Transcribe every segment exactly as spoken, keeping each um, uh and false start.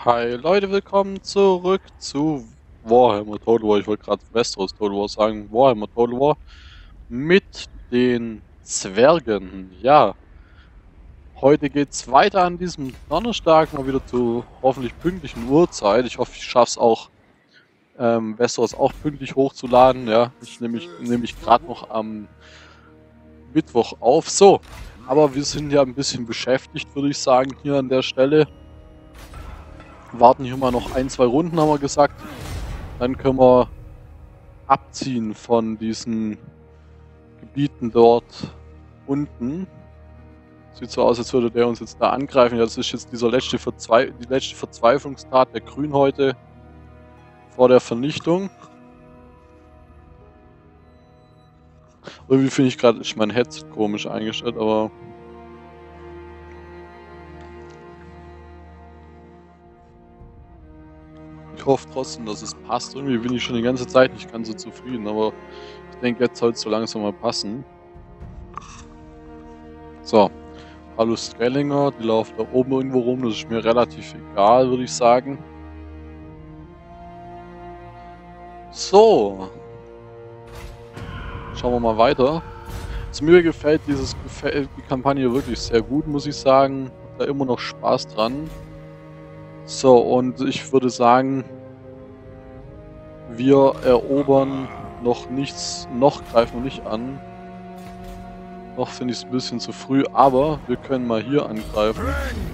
Hi Leute, willkommen zurück zu Warhammer Total War. Ich wollte gerade Westeros Total War sagen. Warhammer Total War mit den Zwergen. Ja, heute geht's weiter an diesem Donnerstag, mal wieder zu hoffentlich pünktlichen Uhrzeit. Ich hoffe, ich schaff's auch, ähm, Westeros auch pünktlich hochzuladen. Ja, ich nehme mich, nehm mich gerade noch am Mittwoch auf. So, aber wir sind ja ein bisschen beschäftigt, würde ich sagen, hier an der Stelle. Warten hier mal noch ein, zwei Runden, haben wir gesagt. Dann können wir abziehen von diesen Gebieten dort unten. Sieht so aus, als würde der uns jetzt da angreifen. Ja, das ist jetzt dieser letzte Verzweif die letzte Verzweiflungstat der Grünhäute vor der Vernichtung. Irgendwie finde ich gerade, ist mein Headset komisch eingestellt, aber ich hoffe trotzdem, dass es passt. Irgendwie bin ich schon die ganze Zeit nicht ganz so zufrieden, aber ich denke, jetzt soll es so langsam mal passen. So, hallo Strellinger, die laufen da oben irgendwo rum, das ist mir relativ egal, würde ich sagen. So, schauen wir mal weiter. Also mir gefällt dieses, die Kampagne wirklich sehr gut, muss ich sagen. Hab da immer noch Spaß dran. So, und ich würde sagen, wir erobern noch nichts, noch greifen wir nicht an. Noch finde ich es ein bisschen zu früh, aber wir können mal hier angreifen.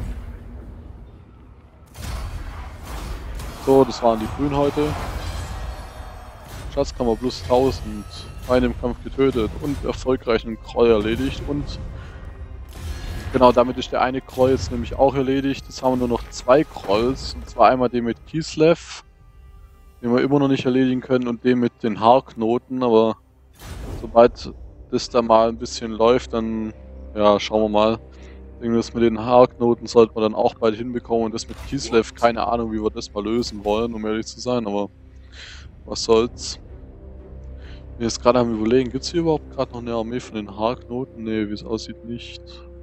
So, das waren die Grünhäute. Schatzkammer plus tausend. Einen im Kampf getötet und erfolgreich einen Kroll erledigt. Und genau, damit ist der eine Kroll jetzt nämlich auch erledigt. Jetzt haben wir nur noch zwei Krolls. Und zwar einmal den mit Kislev, den wir immer noch nicht erledigen können, und den mit den Haarknoten. Aber sobald das da mal ein bisschen läuft, dann ja, schauen wir mal. Ich denke, das mit den Haarknoten sollten wir dann auch bald hinbekommen. Und das mit Kislev, keine Ahnung, wie wir das mal lösen wollen, um ehrlich zu sein. Aber was soll's. Ich bin jetzt gerade am Überlegen, gibt es hier überhaupt gerade noch eine Armee von den Haarknoten? Ne, wie es aussieht, nicht.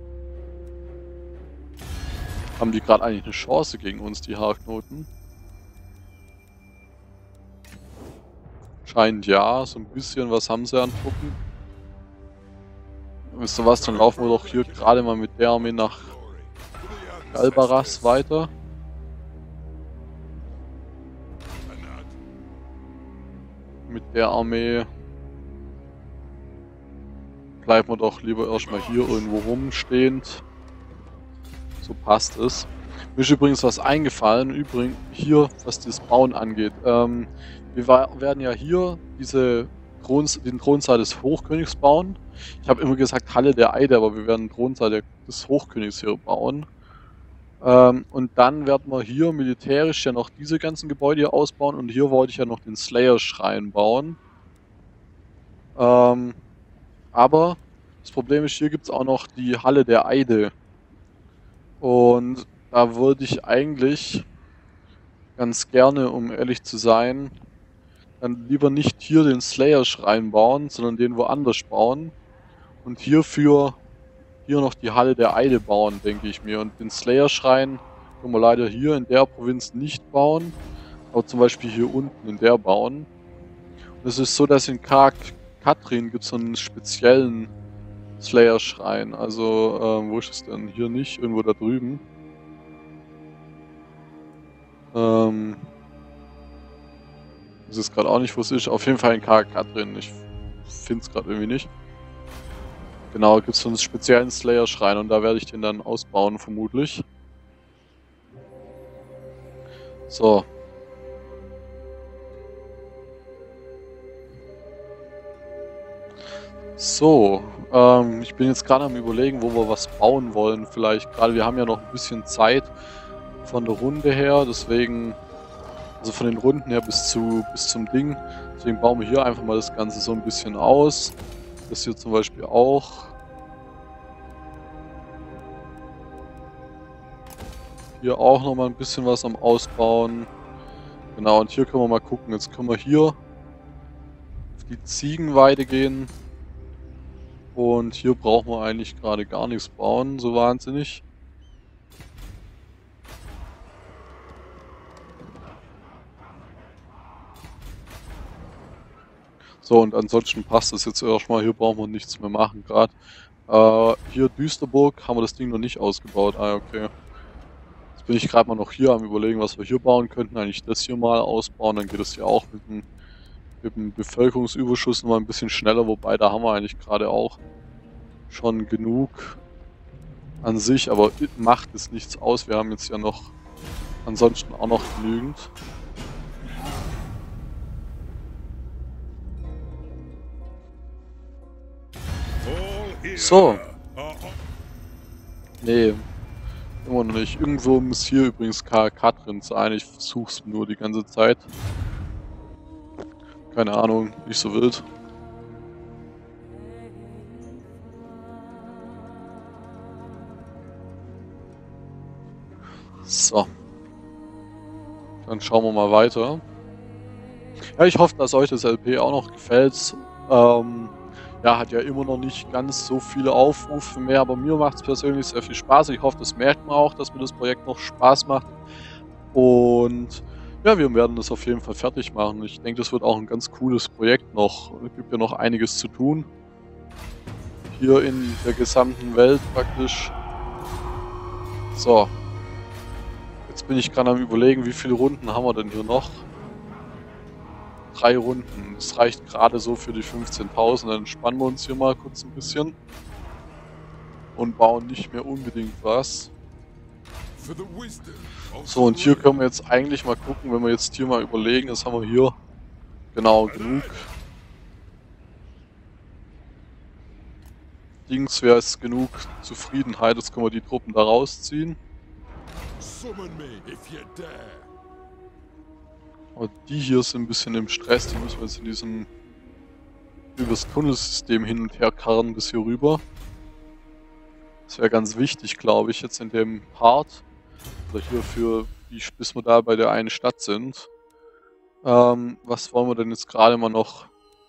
Haben die gerade eigentlich eine Chance gegen uns, die Haarknoten? Scheint ja, so ein bisschen was haben sie an Truppen. Wisst ihr was, dann laufen wir doch hier gerade mal mit der Armee nach Galbaras weiter. Mit der Armee bleiben wir doch lieber erstmal hier irgendwo rumstehend. So passt es. Mir ist übrigens was eingefallen, übrigens hier, was das Bauen angeht. Ähm, wir werden ja hier diese Thron, den Thronsaal des Hochkönigs bauen. Ich habe immer gesagt Halle der Eide, aber wir werden den Thronsaal des Hochkönigs hier bauen. Ähm, und dann werden wir hier militärisch ja noch diese ganzen Gebäude hier ausbauen, und hier wollte ich ja noch den Slayer-Schrein bauen. Ähm, aber das Problem ist, hier gibt es auch noch die Halle der Eide. Und da würde ich eigentlich ganz gerne, um ehrlich zu sein, dann lieber nicht hier den Slayer-Schrein bauen, sondern den woanders bauen. Und hierfür hier noch die Halle der Eide bauen, denke ich mir. Und den Slayer-Schrein können wir leider hier in der Provinz nicht bauen, aber zum Beispiel hier unten in der bauen. Und es ist so, dass in Kark Katrin gibt es so einen speziellen Slayer-Schrein. Also, ähm, wo ist es denn? Hier nicht, irgendwo da drüben. Ähm, das ist gerade auch nicht, wo es ist. Auf jeden Fall in Kark Katrin. Ich finde es gerade irgendwie nicht. Genau, gibt es so einen speziellen Slayer-Schrein, und da werde ich den dann ausbauen, vermutlich. So. So, ähm, ich bin jetzt gerade am Überlegen, wo wir was bauen wollen. Vielleicht gerade, wir haben ja noch ein bisschen Zeit von der Runde her, deswegen, also von den Runden her bis zu bis zum Ding. Deswegen bauen wir hier einfach mal das Ganze so ein bisschen aus. Das hier zum Beispiel auch. Hier auch noch mal ein bisschen was am Ausbauen. Genau, und hier können wir mal gucken. Jetzt können wir hier auf die Ziegenweide gehen. Und hier brauchen wir eigentlich gerade gar nichts bauen, so wahnsinnig. So, und ansonsten passt das jetzt erstmal. Hier brauchen wir nichts mehr machen gerade. Äh, hier Düsterburg haben wir das Ding noch nicht ausgebaut. Ah, okay. Jetzt bin ich gerade mal noch hier am Überlegen, was wir hier bauen könnten. Eigentlich das hier mal ausbauen, dann geht es ja auch mit dem, mit dem Bevölkerungsüberschuss noch mal ein bisschen schneller. Wobei, da haben wir eigentlich gerade auch schon genug an sich. Aber macht es nichts aus. Wir haben jetzt ja noch ansonsten auch noch genügend. So. Nee, immer noch nicht. Irgendwo muss hier übrigens K K drin sein. Ich versuch's nur die ganze Zeit. Keine Ahnung, nicht so wild. So. Dann schauen wir mal weiter. Ja, ich hoffe, dass euch das L P auch noch gefällt. Ähm, ja, hat ja immer noch nicht ganz so viele Aufrufe mehr, aber mir macht es persönlich sehr viel Spaß. Ich hoffe, das merkt man auch, dass mir das Projekt noch Spaß macht. Und ja, wir werden das auf jeden Fall fertig machen. Ich denke, das wird auch ein ganz cooles Projekt noch. Es gibt ja noch einiges zu tun. Hier in der gesamten Welt praktisch. So. Jetzt bin ich gerade am Überlegen, wie viele Runden haben wir denn hier noch? Drei Runden. Das reicht gerade so für die fünfzehntausend. Dann entspannen wir uns hier mal kurz ein bisschen. Und bauen nicht mehr unbedingt was. So, und hier können wir jetzt eigentlich mal gucken, wenn wir jetzt hier mal überlegen, das haben wir hier genau genug. Dings wäre es genug Zufriedenheit, jetzt können wir die Truppen da rausziehen. Aber die hier sind ein bisschen im Stress, die müssen wir jetzt in diesem übers Tunnelsystem hin und her karren bis hier rüber. Das wäre ganz wichtig, glaube ich, jetzt in dem Part. Oder hier für, wie, bis wir da bei der einen Stadt sind. Ähm, was wollen wir denn jetzt gerade mal noch?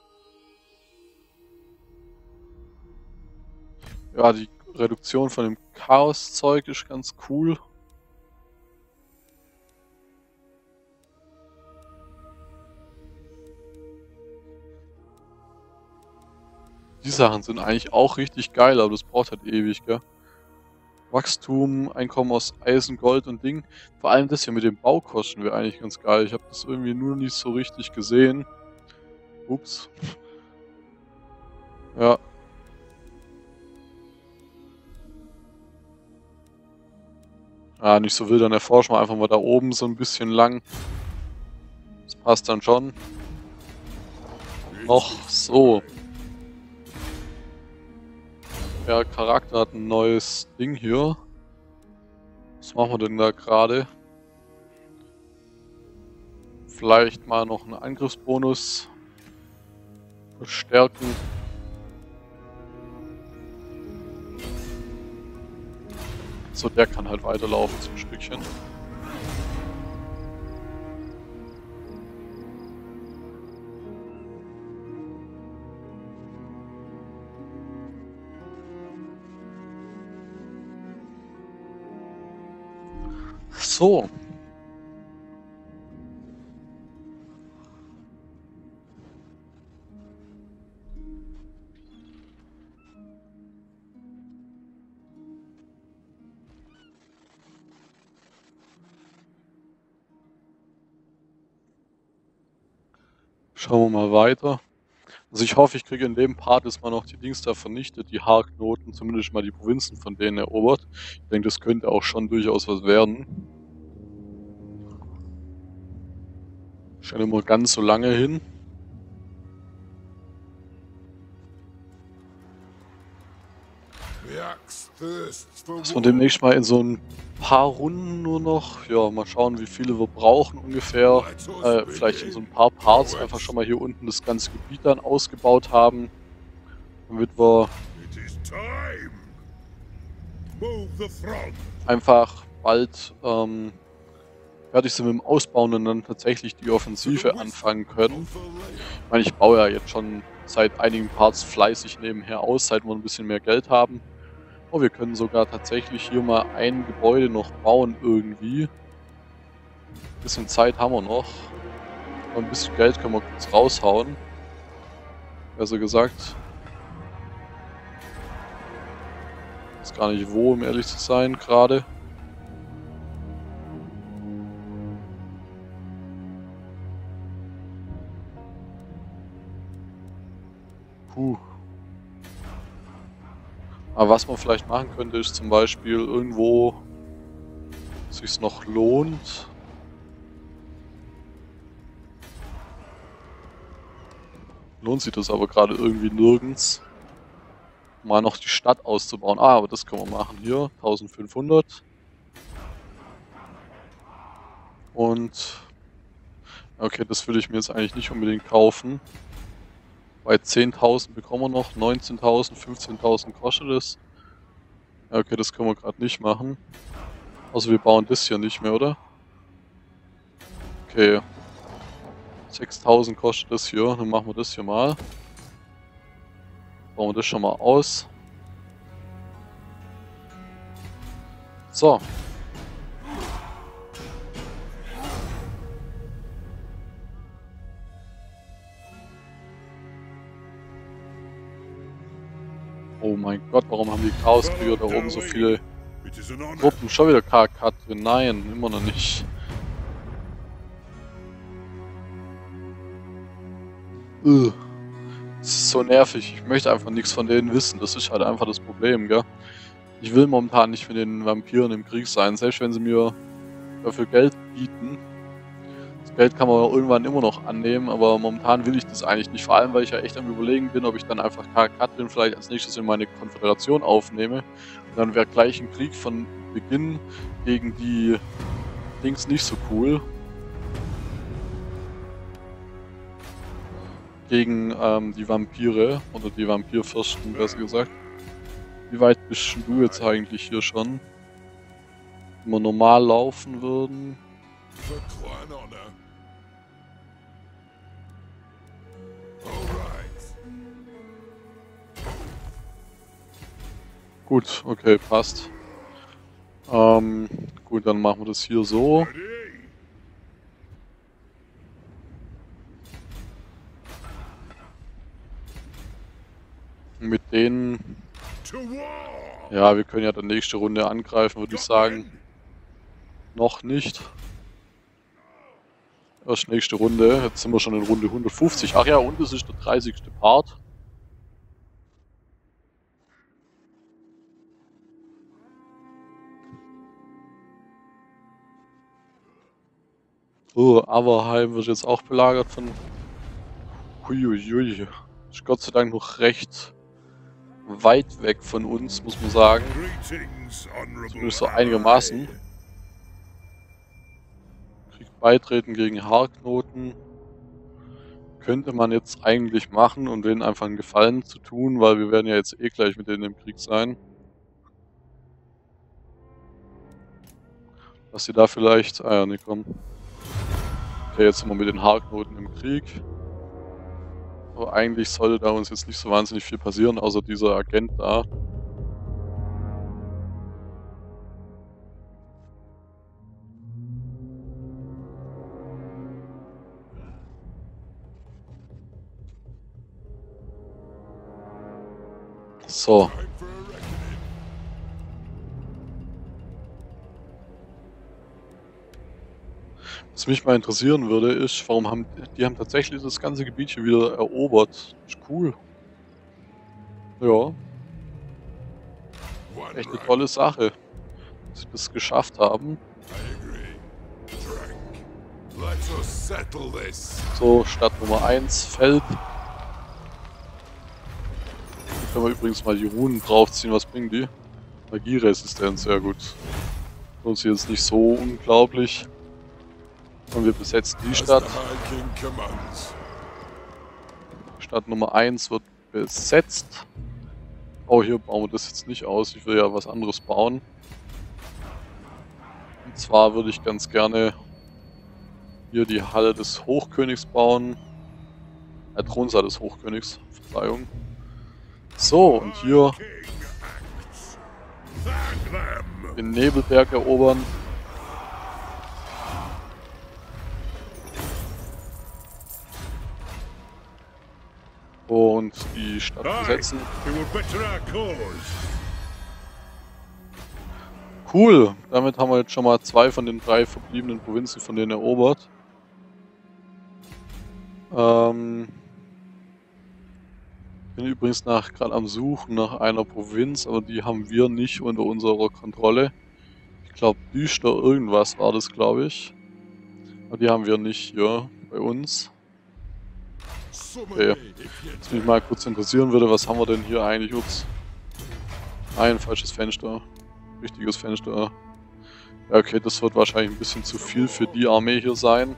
Ja, die Reduktion von dem Chaos-Zeug ist ganz cool. Die Sachen sind eigentlich auch richtig geil, aber das braucht halt ewig, gell? Wachstum, Einkommen aus Eisen, Gold und Ding. Vor allem das hier mit den Baukosten wäre eigentlich ganz geil. Ich habe das irgendwie nur nicht so richtig gesehen. Ups. Ja. Ah, nicht so wild, dann erforschen wir einfach mal da oben so ein bisschen lang. Das passt dann schon. Noch so. Der Charakter hat ein neues Ding hier. Was machen wir denn da gerade? Vielleicht mal noch einen Angriffsbonus verstärken. So, der kann halt weiterlaufen zum Stückchen. So. Schauen wir mal weiter. Also ich hoffe, ich kriege in dem Part jetzt mal noch die Dings da vernichtet, die Haarknoten, zumindest mal die Provinzen von denen erobert. Ich denke, das könnte auch schon durchaus was werden. Scheint immer ganz so lange hin. Dass wir demnächst mal in so ein paar Runden nur noch, ja, mal schauen, wie viele wir brauchen ungefähr. Äh, vielleicht in so ein paar Parts einfach schon mal hier unten das ganze Gebiet dann ausgebaut haben. Damit wir einfach bald ähm, fertig sind mit dem Ausbauen und dann tatsächlich die Offensive anfangen können. Ich meine, ich baue ja jetzt schon seit einigen Parts fleißig nebenher aus, seit wir ein bisschen mehr Geld haben. Oh, wir können sogar tatsächlich hier mal ein Gebäude noch bauen irgendwie. Ein bisschen Zeit haben wir noch. Und ein bisschen Geld können wir kurz raushauen. Besser gesagt. Ich weiß gar nicht wo, um ehrlich zu sein, gerade. Puh. Aber was man vielleicht machen könnte, ist zum Beispiel irgendwo sich's noch lohnt. Lohnt sich das aber gerade irgendwie nirgends, mal noch die Stadt auszubauen. Ah, aber das können wir machen hier. eintausendfünfhundert. Und okay, das will ich mir jetzt eigentlich nicht unbedingt kaufen. Bei zehntausend bekommen wir noch, neunzehntausend, fünfzehntausend kostet es. Ja, okay, das können wir gerade nicht machen. Also wir bauen das hier nicht mehr, oder? Okay. sechstausend kostet das hier, dann machen wir das hier mal. Bauen wir das schon mal aus. So. Oh mein Gott, warum haben die Chaoskrieger da oben so viele Truppen? Schon wieder K K drin? Nein, immer noch nicht. Ugh. Das ist so nervig. Ich möchte einfach nichts von denen wissen. Das ist halt einfach das Problem, gell? Ich will momentan nicht mit den Vampiren im Krieg sein, selbst wenn sie mir dafür Geld bieten. Das Geld kann man irgendwann immer noch annehmen, aber momentan will ich das eigentlich nicht. Vor allem, weil ich ja echt am Überlegen bin, ob ich dann einfach Katrin vielleicht als nächstes in meine Konföderation aufnehme. Und dann wäre gleich ein Krieg von Beginn gegen die Dings nicht so cool. Gegen ähm, die Vampire, oder die Vampirfürsten, besser gesagt. Wie weit bist du jetzt eigentlich hier schon? Wenn wir normal laufen würden. Gut, okay, passt. Ähm, gut, dann machen wir das hier so. Mit denen... Ja, wir können ja dann nächste Runde angreifen, würde ich sagen. Noch nicht. Erst nächste Runde. Jetzt sind wir schon in Runde hundertfünfzig. Ach ja, und es ist der dreißigste Part. Oh, Averheim wird jetzt auch belagert von... Huiuiui. Ist Gott sei Dank noch recht weit weg von uns, muss man sagen. Zumindest so einigermaßen. Krieg beitreten gegen Haarknoten. Könnte man jetzt eigentlich machen, um denen einfach einen Gefallen zu tun, weil wir werden ja jetzt eh gleich mit denen im Krieg sein. Dass sie da vielleicht... Ah ja, ne, komm. Okay, jetzt sind wir mit den Haarknoten im Krieg. Aber eigentlich sollte da uns jetzt nicht so wahnsinnig viel passieren, außer dieser Agent da. So. Was mich mal interessieren würde, ist, warum haben die haben tatsächlich das ganze Gebiet hier wieder erobert. Ist cool. Ja. Echt eine tolle Sache, dass sie das geschafft haben. So, Stadt Nummer eins, Feld. Hier können wir übrigens mal die Runen draufziehen. Was bringen die? Magieresistenz, sehr gut. Lohnt sich jetzt nicht so unglaublich. Und wir besetzen die Stadt. Stadt Nummer eins wird besetzt. Oh, hier bauen wir das jetzt nicht aus. Ich will ja was anderes bauen. Und zwar würde ich ganz gerne hier die Halle des Hochkönigs bauen. Äh, Thronsaal des Hochkönigs. Verzeihung. So, und hier den Nebelberg erobern. und die Stadt besetzen. Cool, damit haben wir jetzt schon mal zwei von den drei verbliebenen Provinzen von denen erobert. Ähm, bin übrigens nach gerade am Suchen nach einer Provinz, aber die haben wir nicht unter unserer Kontrolle. Ich glaube, Düster irgendwas war das, glaube ich. Aber die haben wir nicht hier bei uns. Okay, was mich mal kurz interessieren würde, was haben wir denn hier eigentlich? Ups. Ein falsches Fenster. Richtiges Fenster. Ja, okay, das wird wahrscheinlich ein bisschen zu viel für die Armee hier sein.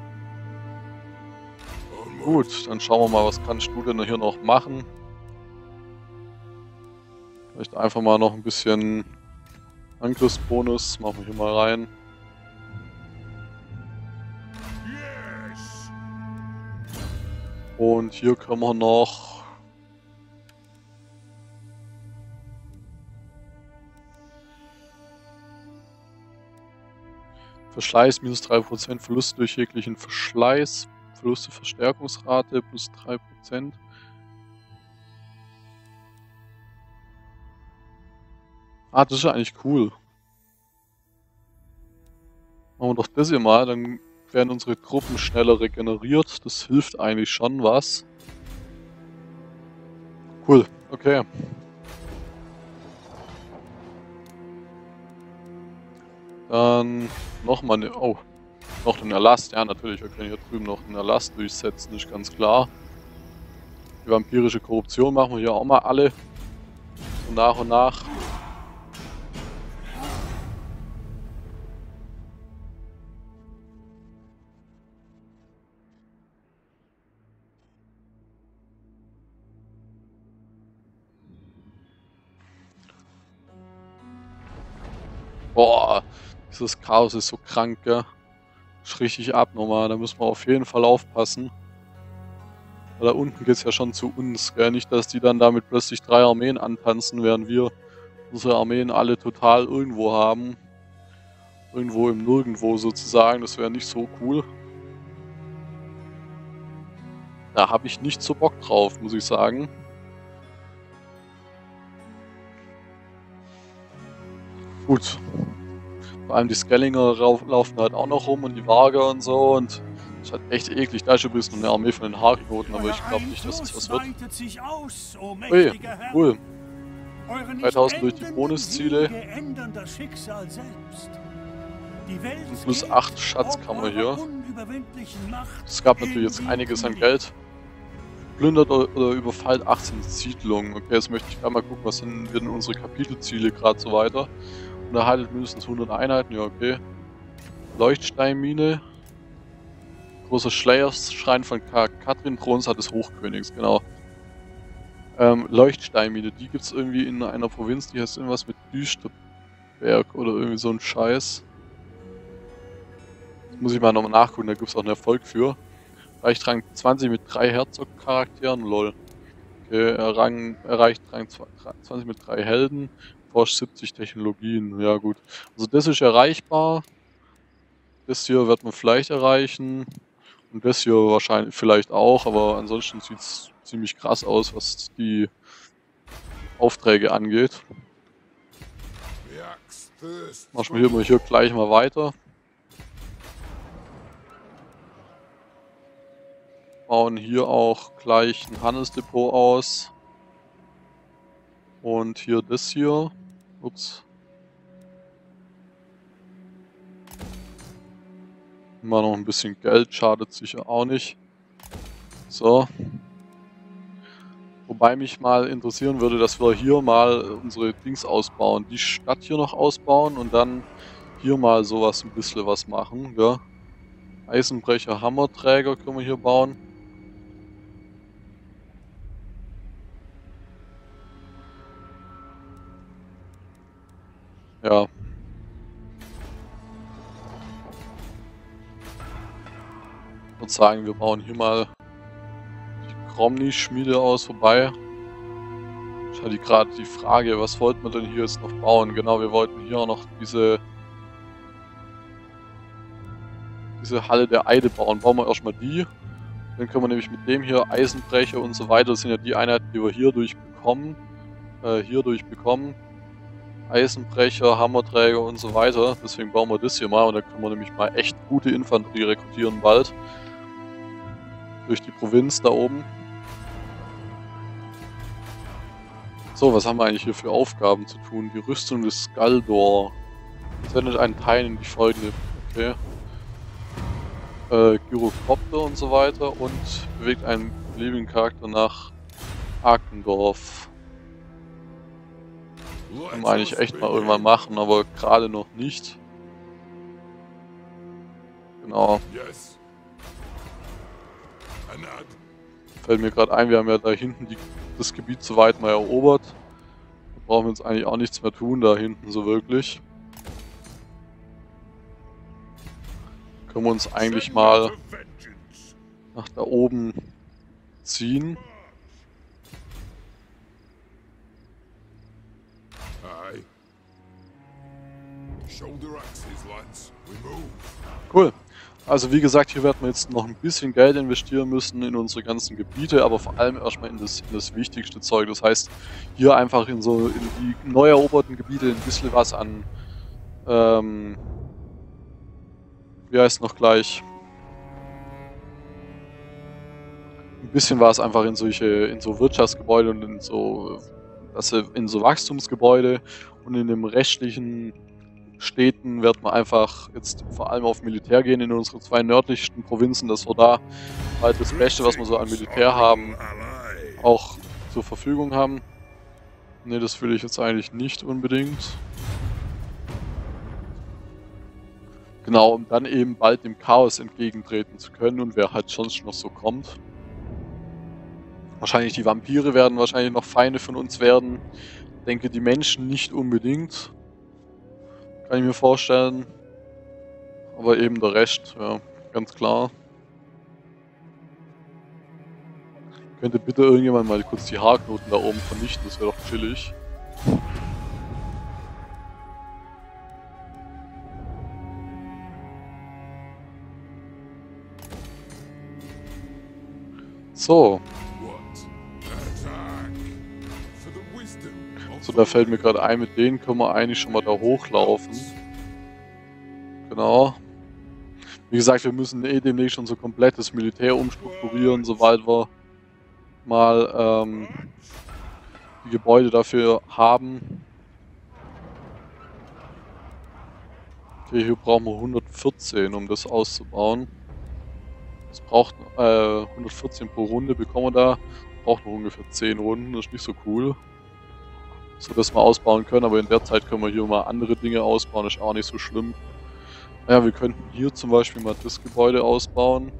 Gut, dann schauen wir mal, was kannst du denn hier noch machen? Vielleicht einfach mal noch ein bisschen Angriffsbonus. Machen wir hier mal rein. Und hier können wir noch... Verschleiß minus drei Prozent, Verlust durch jeglichen Verschleiß, Verluste Verstärkungsrate plus drei Prozent. Ah, das ist ja eigentlich cool. Machen wir doch das hier mal, dann werden unsere Truppen schneller regeneriert. Das hilft eigentlich schon was. Cool, okay. Dann nochmal eine... Oh, noch den Erlass. Ja, natürlich, wir können hier drüben noch den Erlass durchsetzen, ist ganz klar. Die vampirische Korruption machen wir hier auch mal alle. So nach und nach. Boah, dieses Chaos ist so krank, gell? Ist richtig abnormal, da müssen wir auf jeden Fall aufpassen. Weil da unten geht es ja schon zu uns, gell? Nicht, dass die dann damit plötzlich drei Armeen antanzen, während wir unsere Armeen alle total irgendwo haben. Irgendwo im Nirgendwo sozusagen, das wäre nicht so cool. Da habe ich nicht so Bock drauf, muss ich sagen. Gut. Vor allem die Skellinger laufen halt auch noch rum und die Varger und so und das ist halt echt eklig. Da ist übrigens noch eine Armee von den Haarknoten, aber ich glaube nicht, dass das was wird. Ui, cool. dreitausend durch die Bonusziele. Und plus acht Schatzkammer hier. Es gab natürlich jetzt einiges an Geld. Plündert oder überfallt achtzehn Siedlungen. Okay, jetzt möchte ich gerade mal gucken, was sind denn unsere Kapitelziele gerade so weiter. Und erhaltet mindestens hundert Einheiten, ja okay. Leuchtsteinmine. Großer Schleierschrein von Katrin, Thronsaal des Hochkönigs, genau. Ähm, Leuchtsteinmine, die gibt es irgendwie in einer Provinz, die heißt irgendwas mit Düsterberg oder irgendwie so ein Scheiß. Das muss ich mal nochmal nachgucken, da gibt es auch einen Erfolg für. Erreicht Rang zwanzig mit drei Herzog-Charakteren, lol. Okay, Rang, erreicht Rang zwanzig mit drei Helden, forscht siebzig Technologien, ja gut. Also das ist erreichbar. Das hier wird man vielleicht erreichen. Und das hier wahrscheinlich vielleicht auch, aber ansonsten sieht es ziemlich krass aus, was die Aufträge angeht. Machen wir hier mal hier gleich mal weiter. Bauen hier auch gleich ein Handelsdepot aus. Und hier das hier. Ups. Immer noch ein bisschen Geld, schadet sicher auch nicht. So. Wobei mich mal interessieren würde, dass wir hier mal unsere Dings ausbauen. Die Stadt hier noch ausbauen und dann hier mal sowas ein bisschen was machen. Ja. Eisenbrecher, Hammerträger können wir hier bauen. Ja. Ich würde sagen, wir bauen hier mal die Kromny-Schmiede aus, vorbei. Ich hatte gerade die Frage, was wollten wir denn hier jetzt noch bauen? Genau, wir wollten hier auch noch diese diese Halle der Eide bauen. Bauen wir erstmal die. Dann können wir nämlich mit dem hier Eisenbrecher und so weiter, das sind ja die Einheiten, die wir hier durchbekommen, äh, hier durchbekommen. Eisenbrecher, Hammerträger und so weiter. Deswegen bauen wir das hier mal und dann können wir nämlich mal echt gute Infanterie rekrutieren bald. Durch die Provinz da oben. So, was haben wir eigentlich hier für Aufgaben zu tun? Die Rüstung des Skaldor. Sendet einen Teil in die folgende. Okay. Äh, Gyrocopter und so weiter und bewegt einen beliebigen Charakter nach Arkendorf. Können wir eigentlich echt mal irgendwann machen, aber gerade noch nicht. Genau. Fällt mir gerade ein, wir haben ja da hinten die, das Gebiet so weit mal erobert. Da brauchen wir jetzt eigentlich auch nichts mehr tun, da hinten so wirklich. Können wir uns eigentlich mal nach da oben ziehen. Cool. Also wie gesagt, hier werden wir jetzt noch ein bisschen Geld investieren müssen in unsere ganzen Gebiete, aber vor allem erstmal in das, in das wichtigste Zeug. Das heißt, hier einfach in so in die neu eroberten Gebiete ein bisschen was an, ähm, wie heißt es noch gleich? Ein bisschen was einfach in solche, in so Wirtschaftsgebäude und in so, also in so Wachstumsgebäude und in dem restlichen Städten wird man einfach jetzt vor allem auf Militär gehen in unsere zwei nördlichsten Provinzen, dass wir da halt das Beste, was wir so an Militär haben, auch zur Verfügung haben. Ne, das will ich jetzt eigentlich nicht unbedingt. Genau, um dann eben bald dem Chaos entgegentreten zu können und wer halt sonst noch so kommt. Wahrscheinlich die Vampire werden wahrscheinlich noch Feinde von uns werden. Ich denke, die Menschen nicht unbedingt. Kann ich mir vorstellen. Aber eben der Rest, ja, ganz klar. Könnte bitte irgendjemand mal kurz die Haarknoten da oben vernichten, das wäre doch chillig. So. So, da fällt mir gerade ein, mit denen können wir eigentlich schon mal da hochlaufen. Genau. Wie gesagt, wir müssen eh demnächst schon so komplettes Militär umstrukturieren, sobald wir mal ähm, die Gebäude dafür haben. Okay, hier brauchen wir hundertvierzehn, um das auszubauen. Das braucht äh, hundertvierzehn pro Runde, bekommen wir da. Braucht noch ungefähr zehn Runden, das ist nicht so cool. So dass wir ausbauen können, aber in der Zeit können wir hier mal andere Dinge ausbauen, ist auch nicht so schlimm. Naja, wir könnten hier zum Beispiel mal das Gebäude ausbauen.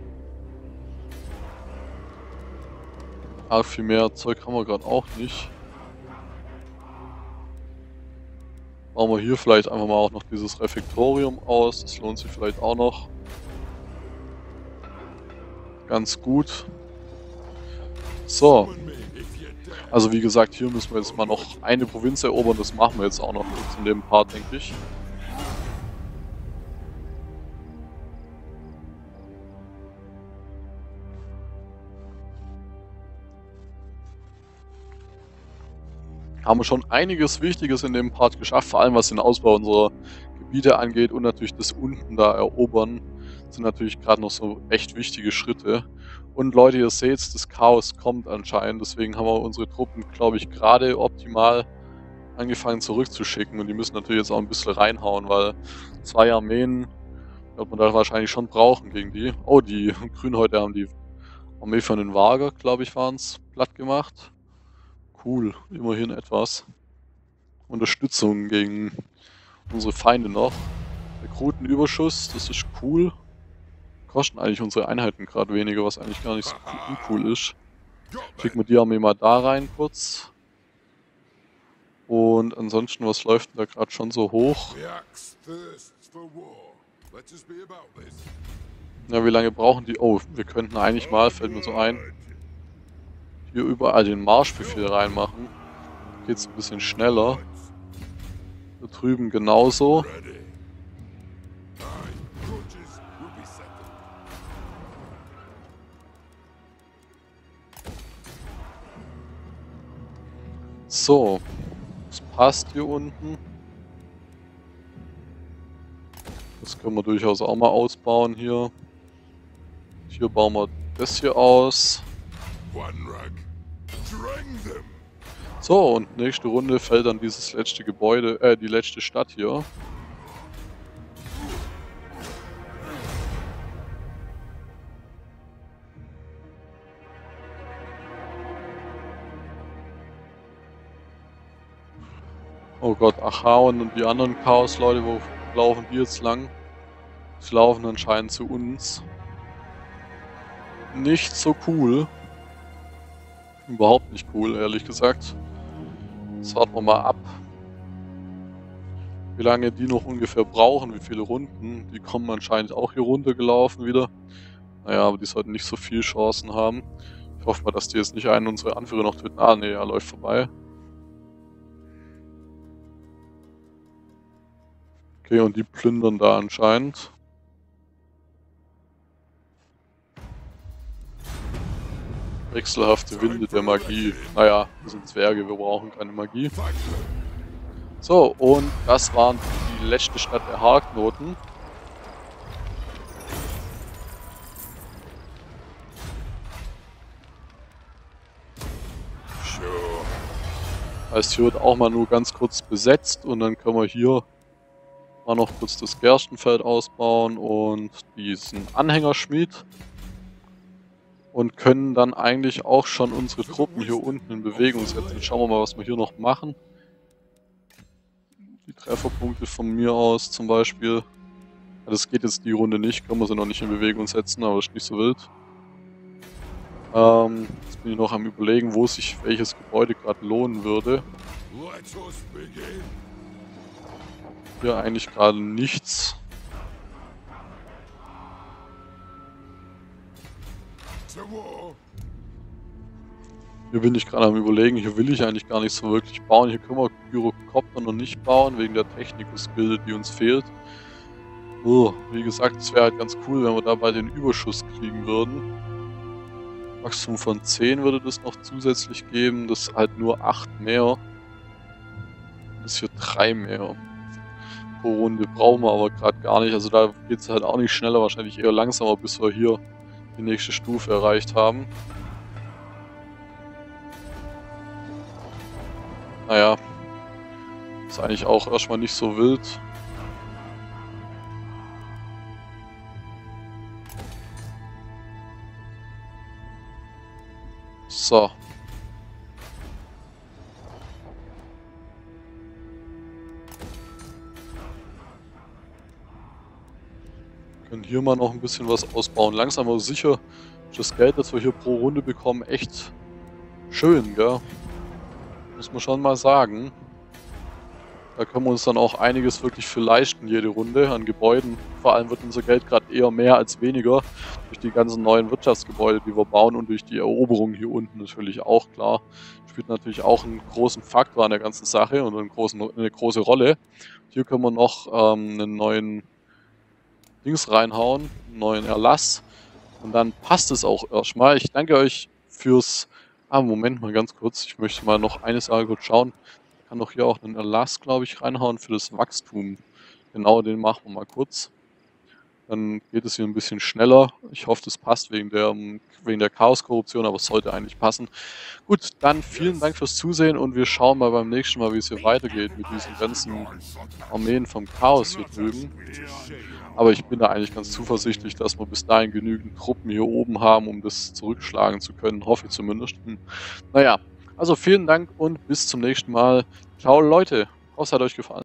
Ach, viel mehr Zeug haben wir gerade auch nicht. Bauen wir hier vielleicht einfach mal auch noch dieses Refektorium aus, das lohnt sich vielleicht auch noch. Ganz gut. So. Also wie gesagt, hier müssen wir jetzt mal noch eine Provinz erobern, das machen wir jetzt auch noch kurz in dem Part, denke ich. Haben wir schon einiges Wichtiges in dem Part geschafft, vor allem was den Ausbau unserer Gebiete angeht und natürlich das unten da erobern, sind natürlich gerade noch so echt wichtige Schritte. Und Leute, ihr seht, das Chaos kommt anscheinend, deswegen haben wir unsere Truppen, glaube ich, gerade optimal angefangen zurückzuschicken und die müssen natürlich jetzt auch ein bisschen reinhauen, weil zwei Armeen wird man da wahrscheinlich schon brauchen gegen die. Oh, die Grünhäute haben die Armee von den Vagar, glaube ich, waren es, platt gemacht. Cool, immerhin etwas. Unterstützung gegen unsere Feinde noch. Rekrutenüberschuss, das ist cool. Kosten eigentlich unsere Einheiten gerade weniger, was eigentlich gar nicht so uncool ist. Schicken wir die Armee mal da rein kurz. Und ansonsten, was läuft denn da gerade schon so hoch? Ja, wie lange brauchen die? Oh, wir könnten eigentlich mal, fällt mir so ein, hier überall den Marschbefehl reinmachen. Geht's ein bisschen schneller. Da drüben genauso. So, das passt hier unten. Das können wir durchaus auch mal ausbauen hier. Hier bauen wir das hier aus. So, und nächste Runde fällt dann dieses letzte Gebäude, äh, die letzte Stadt hier. Oh Gott, Achaon und die anderen Chaos-Leute, wo laufen die jetzt lang? Die laufen anscheinend zu uns. Nicht so cool. Überhaupt nicht cool, ehrlich gesagt. Jetzt warten wir mal ab, wie lange die noch ungefähr brauchen, wie viele Runden. Die kommen anscheinend auch hier runtergelaufen wieder. Naja, aber die sollten nicht so viel Chancen haben. Ich hoffe mal, dass die jetzt nicht einen unserer Anführer noch töten. Ah, nee, er läuft vorbei. Okay, und die plündern da anscheinend. Wechselhafte Winde der Magie. Naja, wir sind Zwerge, wir brauchen keine Magie. So, und das waren die letzte Stadt der Harknoten. Heißt, hier wird auch mal nur ganz kurz besetzt und dann können wir hier mal noch kurz das Gerstenfeld ausbauen und diesen Anhängerschmied. Und können dann eigentlich auch schon unsere Truppen hier unten in Bewegung setzen. Schauen wir mal, was wir hier noch machen. Die Trefferpunkte von mir aus zum Beispiel. Das geht jetzt die Runde nicht, können wir sie noch nicht in Bewegung setzen, aber ist nicht so wild. Ähm, jetzt bin ich noch am Überlegen, wo sich welches Gebäude gerade lohnen würde. Hier eigentlich gerade nichts. Hier bin ich gerade am Überlegen, hier will ich eigentlich gar nicht so wirklich bauen. Hier können wir Gyrocopter noch nicht bauen, wegen der Technikus-Gilde, die uns fehlt. Oh, wie gesagt, es wäre halt ganz cool, wenn wir dabei den Überschuss kriegen würden. Wachstum von zehn würde das noch zusätzlich geben, das ist halt nur acht mehr. Das ist hier drei mehr. Pro Runde brauchen wir aber gerade gar nicht, also da geht es halt auch nicht schneller, wahrscheinlich eher langsamer, bis wir hier die nächste Stufe erreicht haben. Naja, ist eigentlich auch erstmal nicht so wild. So. Können hier mal noch ein bisschen was ausbauen. Langsam aber sicher ist das Geld, das wir hier pro Runde bekommen, echt schön, gell? Muss man schon mal sagen. Da können wir uns dann auch einiges wirklich für leisten, jede Runde an Gebäuden. Vor allem wird unser Geld gerade eher mehr als weniger durch die ganzen neuen Wirtschaftsgebäude, die wir bauen und durch die Eroberung hier unten natürlich auch, klar. Spielt natürlich auch einen großen Faktor an der ganzen Sache und einen großen, eine große Rolle. Hier können wir noch ähm, einen neuen Dings reinhauen, einen neuen Erlass und dann passt es auch erstmal. Ich danke euch fürs... Ah, Moment mal ganz kurz. Ich möchte mal noch eine Sache kurz schauen. Ich kann doch hier auch einen Erlass, glaube ich, reinhauen für das Wachstum. Genau, den machen wir mal kurz. Dann geht es hier ein bisschen schneller. Ich hoffe, das passt wegen der, wegen der Chaos-Korruption, aber es sollte eigentlich passen. Gut, dann vielen Dank fürs Zusehen und wir schauen mal beim nächsten Mal, wie es hier weitergeht mit diesen ganzen Armeen vom Chaos hier drüben. Aber ich bin da eigentlich ganz zuversichtlich, dass wir bis dahin genügend Truppen hier oben haben, um das zurückschlagen zu können. Hoffe ich zumindest. Hm. Naja, also vielen Dank und bis zum nächsten Mal. Ciao Leute, hoffe es hat euch gefallen.